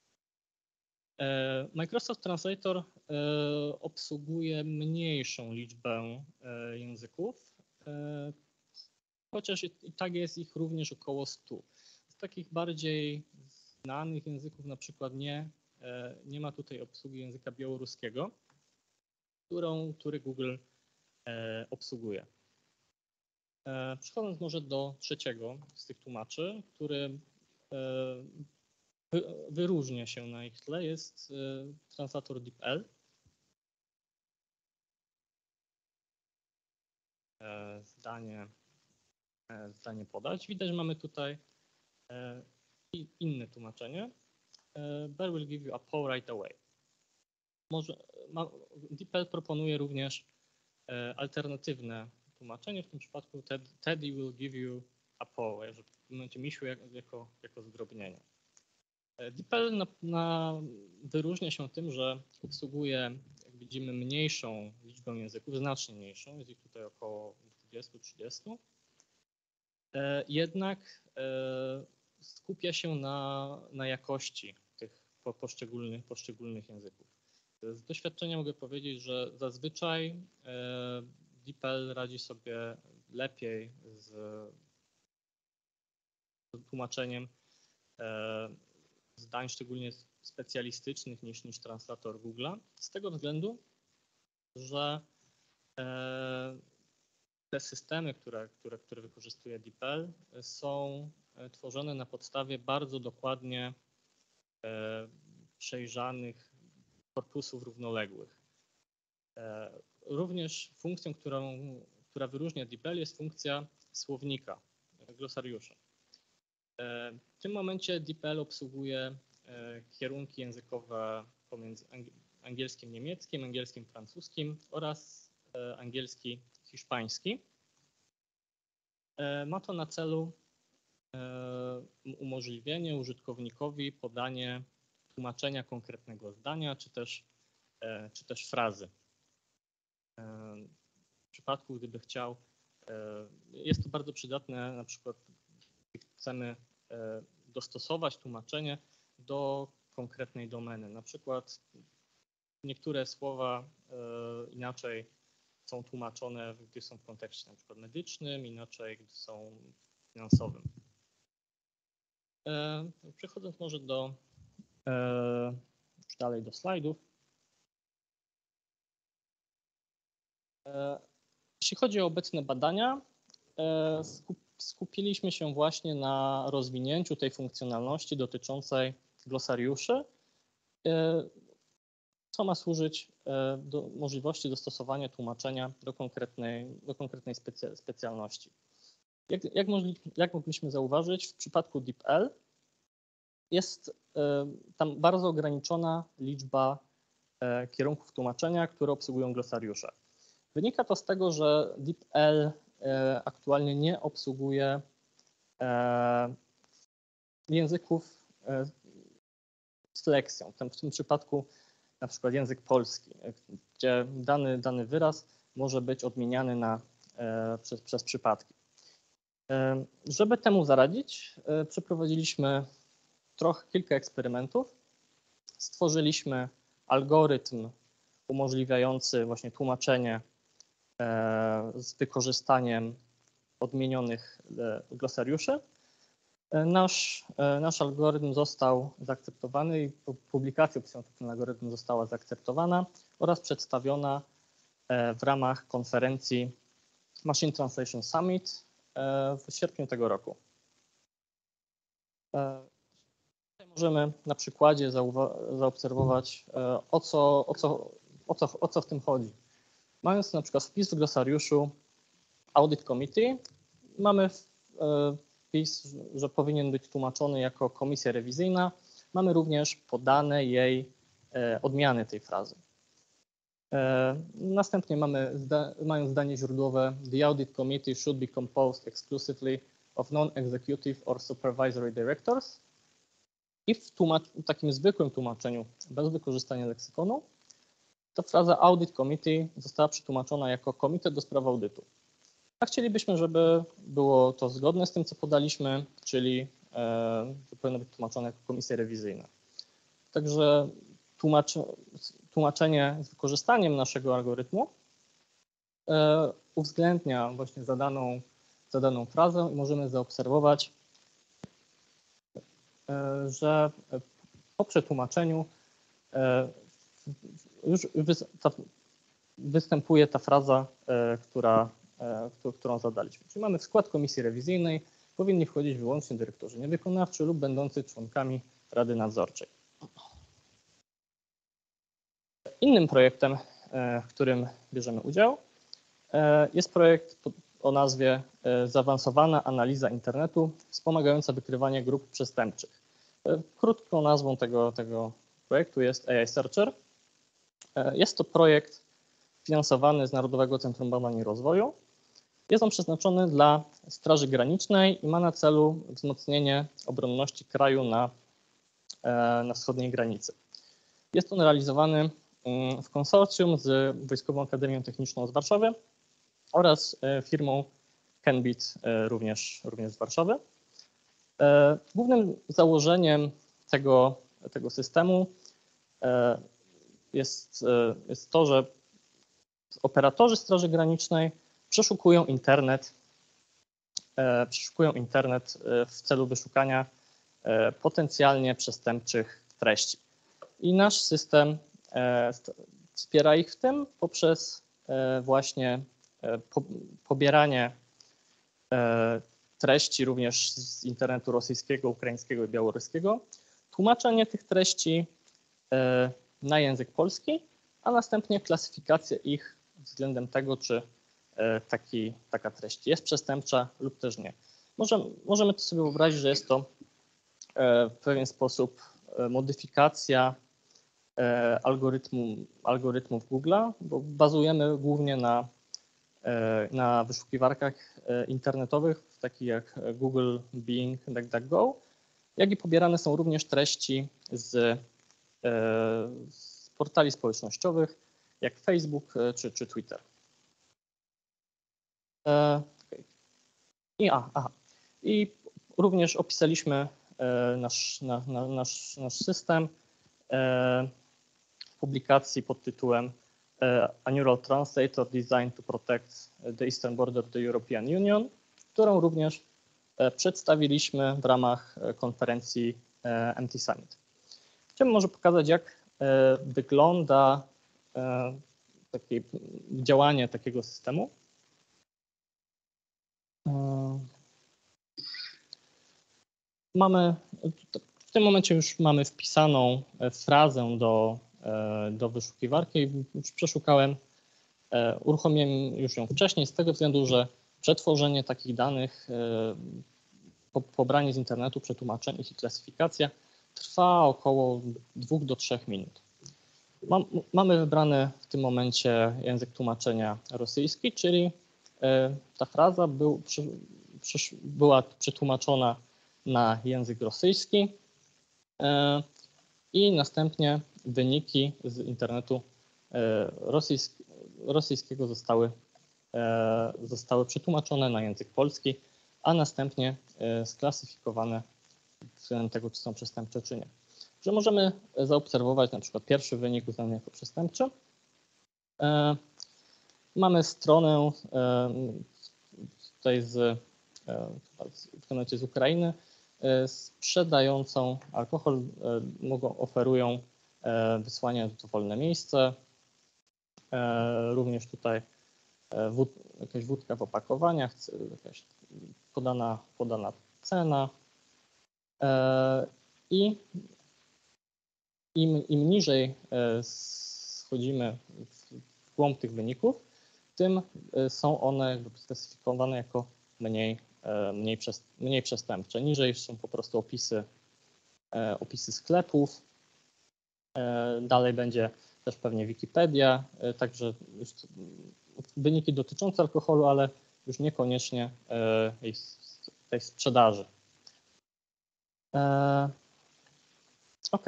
Microsoft Translator obsługuje mniejszą liczbę języków, chociaż i tak jest ich również około 100. Z takich bardziej znanych języków na przykład nie ma tutaj obsługi języka białoruskiego, który Google obsługuje. Przechodząc może do trzeciego z tych tłumaczy, który wyróżnia się na ich tle, jest translator DeepL. Zdanie podać. Widać, że mamy tutaj inne tłumaczenie. Bear will give you a paw right away. DeepL proponuje również alternatywne tłumaczenie, w tym przypadku Teddy will give you a paw, w momencie misiu jako zdrobnienie. DeepL wyróżnia się tym, że obsługuje, jak widzimy, mniejszą liczbę języków, znacznie mniejszą, jest ich tutaj około 20-30. Jednak skupia się na jakości tych poszczególnych języków. Z doświadczenia mogę powiedzieć, że zazwyczaj DeepL radzi sobie lepiej z tłumaczeniem zdań, szczególnie specjalistycznych, niż translator Google'a, z tego względu, że te systemy, które wykorzystuje DeepL, są tworzone na podstawie bardzo dokładnie przejrzanych korpusów równoległych. Również funkcją, która wyróżnia DeepL, jest funkcja słownika, glosariusza. W tym momencie DeepL obsługuje kierunki językowe pomiędzy angielskim, niemieckim, angielskim, francuskim oraz angielski, hiszpański. Ma to na celu umożliwienie użytkownikowi podanie tłumaczenia konkretnego zdania czy też frazy. W przypadku, gdyby chciał, jest to bardzo przydatne, na przykład gdy chcemy dostosować tłumaczenie do konkretnej domeny. Na przykład niektóre słowa inaczej są tłumaczone, gdy są w kontekście na przykład medycznym, inaczej, gdy są finansowym. Przechodząc może już dalej do slajdów. Jeśli chodzi o obecne badania, skupiliśmy się właśnie na rozwinięciu tej funkcjonalności dotyczącej glosariuszy, co ma służyć do możliwości dostosowania tłumaczenia do konkretnej specjalności. Jak mogliśmy zauważyć, w przypadku DeepL jest tam bardzo ograniczona liczba kierunków tłumaczenia, które obsługują glosariusze. Wynika to z tego, że DeepL aktualnie nie obsługuje języków z lekcją. W tym przypadku na przykład język polski, gdzie dany wyraz może być odmieniany przez przypadki. Żeby temu zaradzić, przeprowadziliśmy kilka eksperymentów. Stworzyliśmy algorytm umożliwiający właśnie tłumaczenie z wykorzystaniem odmienionych glosariuszy. Nasz algorytm został zaakceptowany i publikacja tego algorytmu została zaakceptowana oraz przedstawiona w ramach konferencji Machine Translation Summit w sierpniu tego roku. Tutaj możemy na przykładzie zaobserwować, o co w tym chodzi. Mając na przykład wpis w glosariuszu Audit Committee, mamy wpis, że powinien być tłumaczony jako komisja rewizyjna. Mamy również podane jej odmiany tej frazy. Następnie mając zdanie źródłowe, the Audit Committee should be composed exclusively of non-executive or supervisory directors. I w takim zwykłym tłumaczeniu, bez wykorzystania leksykonu, ta fraza Audit Committee została przetłumaczona jako Komitet do spraw audytu. A chcielibyśmy, żeby było to zgodne z tym, co podaliśmy, czyli że powinno być tłumaczone jako komisja rewizyjna. Także tłumaczenie z wykorzystaniem naszego algorytmu uwzględnia właśnie zadaną frazę i możemy zaobserwować, że po przetłumaczeniu już występuje ta fraza, którą zadaliśmy. Czyli mamy w skład komisji rewizyjnej powinni wchodzić wyłącznie dyrektorzy niewykonawczy lub będący członkami Rady Nadzorczej. Innym projektem, w którym bierzemy udział, jest projekt o nazwie Zaawansowana analiza internetu wspomagająca wykrywanie grup przestępczych. Krótką nazwą tego projektu jest AI Searcher. Jest to projekt finansowany z Narodowego Centrum Badań i Rozwoju. Jest on przeznaczony dla Straży Granicznej i ma na celu wzmocnienie obronności kraju na wschodniej granicy. Jest on realizowany w konsorcjum z Wojskową Akademią Techniczną z Warszawy oraz firmą Kenbit również z Warszawy. Głównym założeniem tego systemu jest to, że operatorzy Straży Granicznej przeszukują internet w celu wyszukania potencjalnie przestępczych treści. I nasz system wspiera ich w tym poprzez właśnie pobieranie treści również z internetu rosyjskiego, ukraińskiego i białoruskiego, tłumaczenie tych treści na język polski, a następnie klasyfikację ich względem tego, czy taka treść jest przestępcza lub też nie. Możemy to sobie wyobrazić, że jest to w pewien sposób modyfikacja algorytmów Google'a, bo bazujemy głównie na wyszukiwarkach internetowych, takich jak Google, Bing, DuckDuckGo, jak i pobierane są również treści z portali społecznościowych, jak Facebook czy Twitter. I również opisaliśmy nasz system w publikacji pod tytułem A Neural Translator Designed to Protect the Eastern Border of the European Union, którą również przedstawiliśmy w ramach konferencji MT Summit. Chciałbym może pokazać, jak wygląda takie działanie takiego systemu. W tym momencie już mamy wpisaną frazę do wyszukiwarki. Już przeszukałem, uruchomiłem już ją wcześniej z tego względu, że przetworzenie takich danych, pobranie z internetu, przetłumaczenie ich i klasyfikacja trwa około 2 do 3 minut. Mamy wybrany w tym momencie język tłumaczenia rosyjski, czyli ta fraza była przetłumaczona na język rosyjski i następnie wyniki z internetu rosyjskiego zostały przetłumaczone na język polski, a następnie sklasyfikowane względem tego, czy są przestępcze, czy nie. Że możemy zaobserwować na przykład pierwszy wynik uznany jako przestępczy. Mamy stronę tutaj z Ukrainy sprzedającą alkohol, oferują wysłanie w dowolne miejsce. Również tutaj jakaś wódka w opakowaniach, jakaś podana cena. I im niżej schodzimy w głąb tych wyników, tym są one sklasyfikowane jako mniej przestępcze. Niżej są po prostu opisy sklepów. Dalej będzie też pewnie Wikipedia, także już wyniki dotyczące alkoholu, ale już niekoniecznie tej sprzedaży. OK.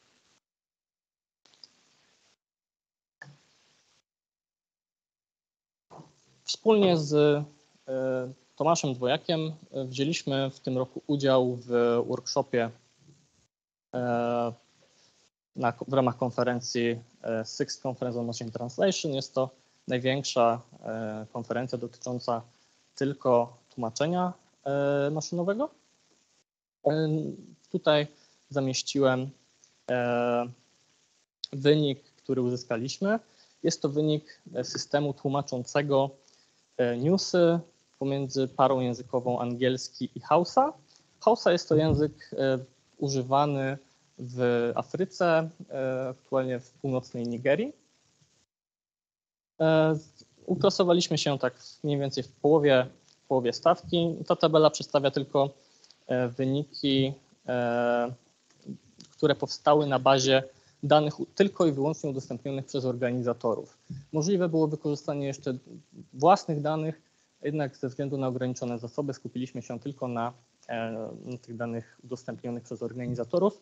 Wspólnie z Tomaszem Dwojakiem wzięliśmy w tym roku udział w workshopie w ramach konferencji Sixth Conference on Machine Translation. Jest to największa konferencja dotycząca tylko tłumaczenia maszynowego. Tutaj zamieściłem wynik, który uzyskaliśmy. Jest to wynik systemu tłumaczącego newsy pomiędzy parą językową angielski i Hausa. Hausa jest to język używany w Afryce, aktualnie w północnej Nigerii. Uplasowaliśmy się tak mniej więcej w połowie stawki. Ta tabela przedstawia tylko wyniki, które powstały na bazie danych tylko i wyłącznie udostępnionych przez organizatorów. Możliwe było wykorzystanie jeszcze własnych danych, jednak ze względu na ograniczone zasoby skupiliśmy się tylko na tych danych udostępnionych przez organizatorów.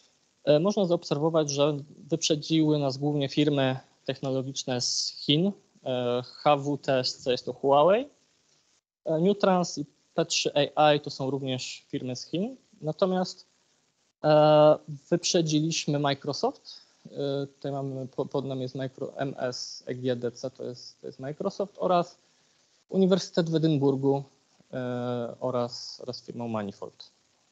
Można zaobserwować, że wyprzedziły nas głównie firmy technologiczne z Chin, HWTSC jest to Huawei, Nutrans i P3AI to są również firmy z Chin. Natomiast wyprzedziliśmy Microsoft. Tutaj mamy, pod nami jest MS EGDC, to jest Microsoft oraz Uniwersytet w Edynburgu oraz firmą Manifold.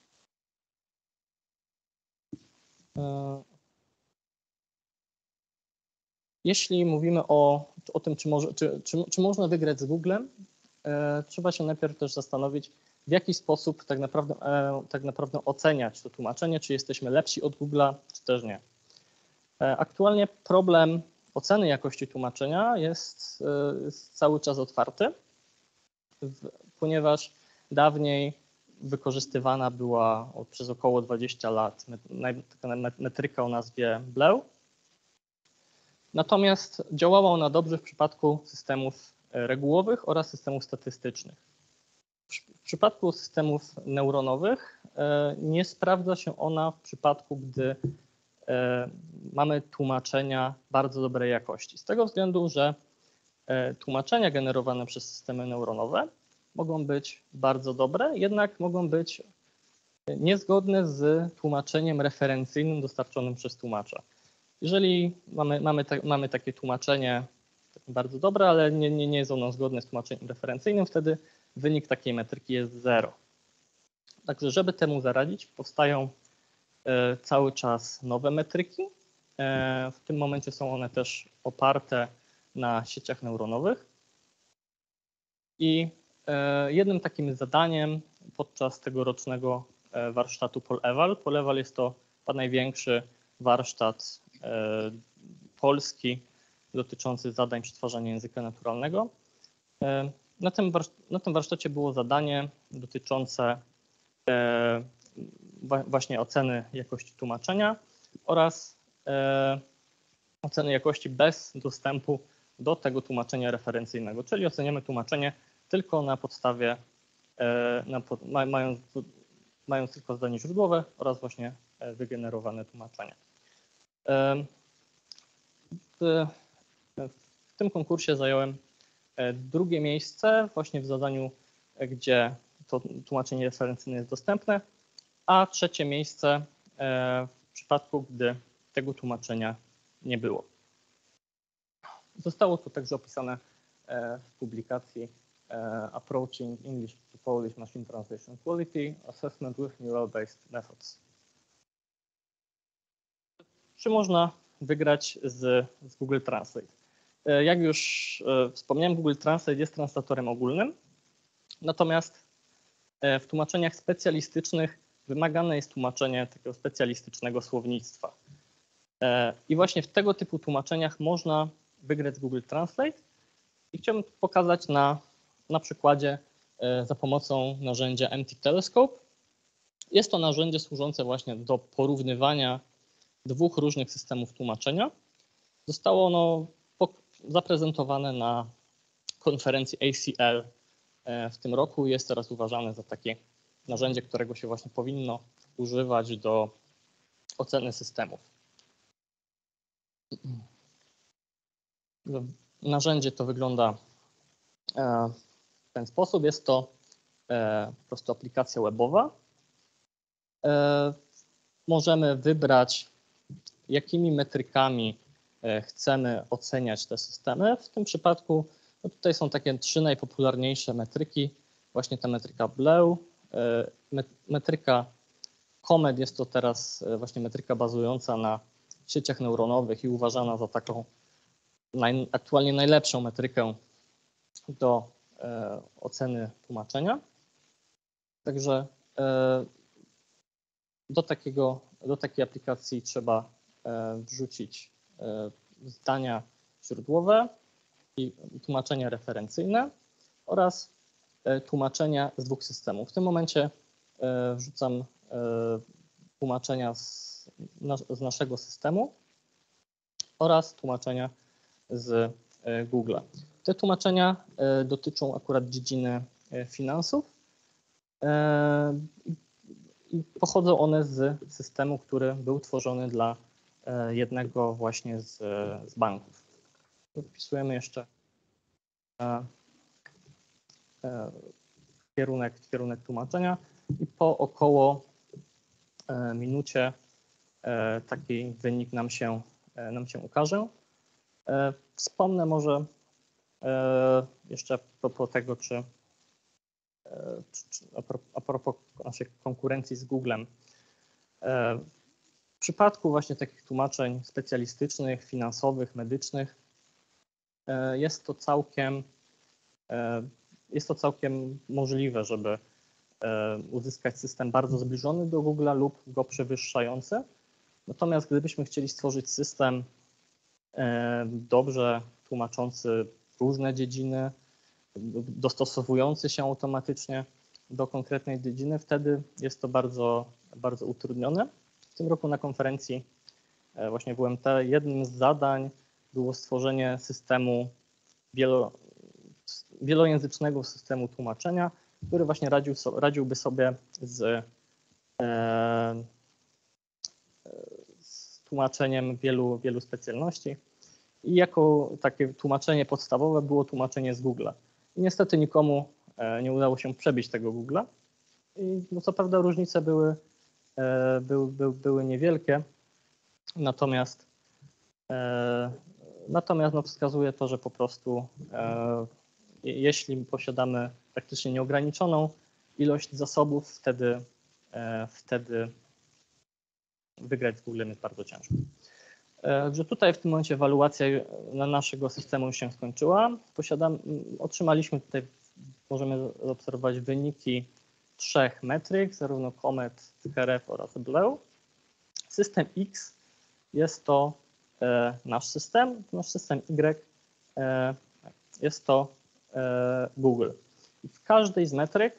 Jeśli mówimy o tym, czy można wygrać z Googlem, trzeba się najpierw też zastanowić, w jaki sposób tak naprawdę oceniać to tłumaczenie, czy jesteśmy lepsi od Google'a, czy też nie. Aktualnie problem oceny jakości tłumaczenia jest cały czas otwarty, ponieważ dawniej wykorzystywana była przez około 20 lat taka metryka o nazwie BLEU. Natomiast działała ona dobrze w przypadku systemów regułowych oraz systemów statystycznych. W przypadku systemów neuronowych nie sprawdza się ona w przypadku, gdy mamy tłumaczenia bardzo dobrej jakości. Z tego względu, że tłumaczenia generowane przez systemy neuronowe mogą być bardzo dobre, jednak mogą być niezgodne z tłumaczeniem referencyjnym dostarczonym przez tłumacza. Jeżeli mamy takie tłumaczenie bardzo dobre, ale nie jest ono zgodne z tłumaczeniem referencyjnym, wtedy wynik takiej metryki jest 0. Także żeby temu zaradzić, powstają cały czas nowe metryki. W tym momencie są one też oparte na sieciach neuronowych. I jednym takim zadaniem podczas tegorocznego warsztatu PolEval. PolEval jest to największy warsztat polski dotyczący zadań przetwarzania języka naturalnego. Na tym warsztacie było zadanie dotyczące właśnie oceny jakości tłumaczenia oraz oceny jakości bez dostępu do tego tłumaczenia referencyjnego, czyli oceniamy tłumaczenie tylko na podstawie, mając tylko zdanie źródłowe oraz właśnie wygenerowane tłumaczenie. W tym konkursie zająłem drugie miejsce właśnie w zadaniu, gdzie to tłumaczenie referencyjne jest dostępne, a trzecie miejsce w przypadku, gdy tego tłumaczenia nie było. Zostało to także opisane w publikacji Approaching English to Polish Machine Translation Quality Assessment with Neural-Based Methods. Czy można wygrać z Google Translate? Jak już wspomniałem, Google Translate jest translatorem ogólnym, natomiast w tłumaczeniach specjalistycznych wymagane jest tłumaczenie takiego specjalistycznego słownictwa. I właśnie w tego typu tłumaczeniach można wygrać z Google Translate i chciałbym pokazać na przykładzie za pomocą narzędzia MT Telescope. Jest to narzędzie służące właśnie do porównywania dwóch różnych systemów tłumaczenia. Zostało ono zaprezentowane na konferencji ACL w tym roku. Jest teraz uważane za takie narzędzie, którego się właśnie powinno używać do oceny systemów. Narzędzie to wygląda w ten sposób. Jest to po prostu aplikacja webowa. Możemy wybrać, jakimi metrykami chcemy oceniać te systemy. W tym przypadku no tutaj są takie 3 najpopularniejsze metryki. Właśnie ta metryka BLEU, metryka COMET jest to teraz właśnie metryka bazująca na sieciach neuronowych i uważana za taką aktualnie najlepszą metrykę do oceny tłumaczenia. Także do takiej aplikacji trzeba wrzucić zdania źródłowe i tłumaczenia referencyjne oraz tłumaczenia z 2 systemów. W tym momencie wrzucam tłumaczenia z naszego systemu oraz tłumaczenia z Google'a. Te tłumaczenia dotyczą akurat dziedziny finansów i pochodzą one z systemu, który był tworzony dla jednego właśnie z banków. Wpisujemy jeszcze kierunek tłumaczenia i po około minucie taki wynik nam się ukaże. Wspomnę może jeszcze a propos tego, a propos naszej konkurencji z Googlem. W przypadku właśnie takich tłumaczeń specjalistycznych, finansowych, medycznych jest to całkiem możliwe, żeby uzyskać system bardzo zbliżony do Google'a lub go przewyższający. Natomiast gdybyśmy chcieli stworzyć system dobrze tłumaczący różne dziedziny, dostosowujący się automatycznie do konkretnej dziedziny, wtedy jest to bardzo, bardzo utrudnione. W tym roku na konferencji właśnie WMT jednym z zadań było stworzenie systemu wielojęzycznego systemu tłumaczenia, który właśnie radziłby sobie z tłumaczeniem wielu specjalności. I jako takie tłumaczenie podstawowe było tłumaczenie z Google'a. I niestety nikomu nie udało się przebić tego Google'a. I no co prawda różnice były niewielkie, natomiast no wskazuje to, że po prostu jeśli posiadamy praktycznie nieograniczoną ilość zasobów, wtedy wygrać z Googlem jest bardzo ciężko. Że tutaj w tym momencie ewaluacja naszego systemu się skończyła. Otrzymaliśmy tutaj, możemy zaobserwować wyniki 3 metryk, zarówno Comet, Href oraz Bleu. System X jest to nasz system Y jest to Google. W każdej z metryk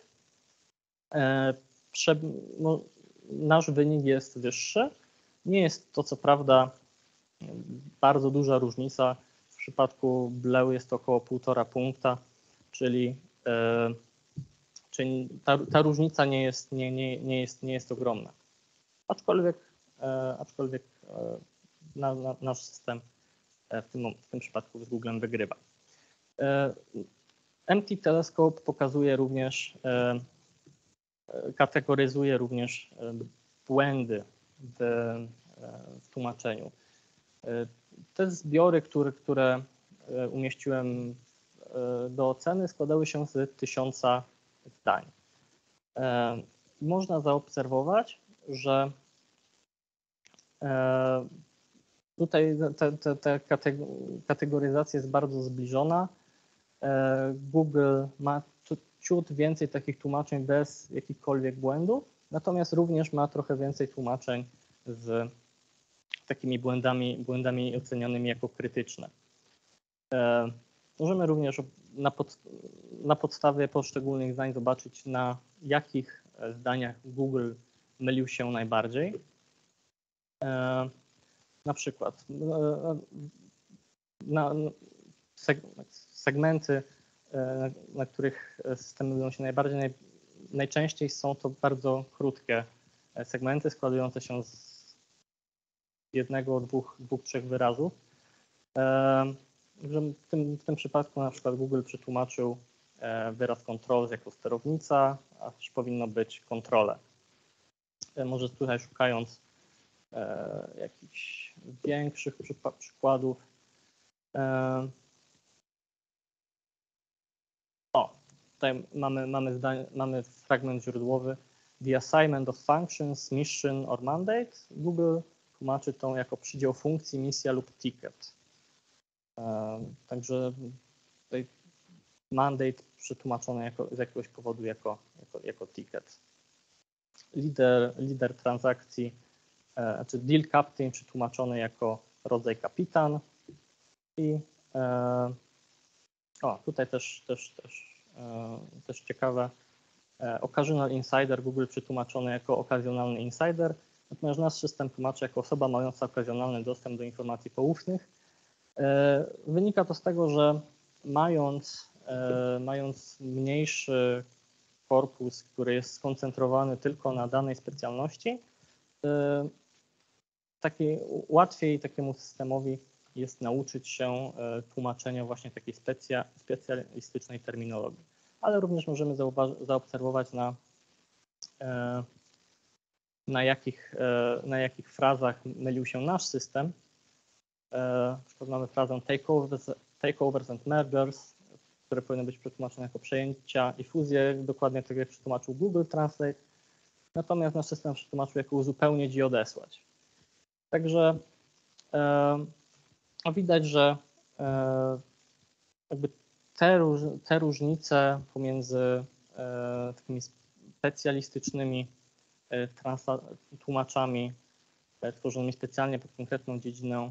nasz wynik jest wyższy. Nie jest to co prawda bardzo duża różnica. W przypadku Bleu jest to około 1,5 punkta, czyli ta różnica nie jest ogromna. Aczkolwiek nasz system w tym przypadku z Googlem wygrywa. MT Telescope pokazuje również, kategoryzuje również błędy w tłumaczeniu. Te zbiory, które umieściłem do oceny, składały się z 1000 zdań. Można zaobserwować, że tutaj ta kategoryzacja jest bardzo zbliżona. Google ma ciut więcej takich tłumaczeń bez jakichkolwiek błędów, natomiast również ma trochę więcej tłumaczeń z takimi błędami ocenianymi jako krytyczne. Możemy również na podstawie poszczególnych zdań zobaczyć, na jakich zdaniach Google mylił się najbardziej. Na przykład segmenty, na których systemy mylą się najbardziej, najczęściej są to bardzo krótkie segmenty składające się z jednego, dwóch, trzech wyrazów. W tym przypadku na przykład Google przetłumaczył wyraz controls jako sterownica, a też powinno być kontrole. Może tutaj szukając jakichś większych przykładów. Tutaj mamy fragment źródłowy. The assignment of functions, mission or mandate. Google tłumaczy to jako przydział funkcji, misja lub ticket. Także tutaj mandate przetłumaczony z jakiegoś powodu jako ticket. Lider transakcji, czy deal captain przetłumaczony jako rodzaj kapitan. I tutaj też ciekawe. Occasional insider Google przetłumaczony jako okazjonalny insider, natomiast nasz system tłumaczy jako osoba mająca okazjonalny dostęp do informacji poufnych. Wynika to z tego, że mając mniejszy korpus, który jest skoncentrowany tylko na danej specjalności, łatwiej takiemu systemowi jest nauczyć się tłumaczenia właśnie takiej specjalistycznej terminologii. Ale również możemy zaobserwować na jakich frazach mylił się nasz system. Na przykład mamy frazę takeovers and mergers, które powinny być przetłumaczone jako przejęcia i fuzje, dokładnie tak jak przetłumaczył Google Translate. Natomiast nasz system przetłumaczył jako uzupełnić i odesłać. Także widać, że jakby te różnice pomiędzy takimi specjalistycznymi tłumaczami tworzonymi specjalnie pod konkretną dziedzinę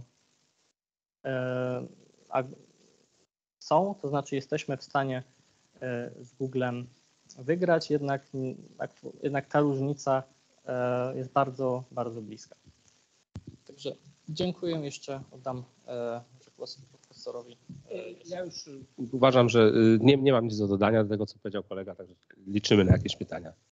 są, to znaczy jesteśmy w stanie z Googlem wygrać, jednak ta różnica jest bardzo, bardzo bliska. Także dziękuję. Jeszcze oddam głos profesorowi. Ja już uważam, że nie mam nic do dodania do tego, co powiedział kolega, także liczymy na jakieś pytania.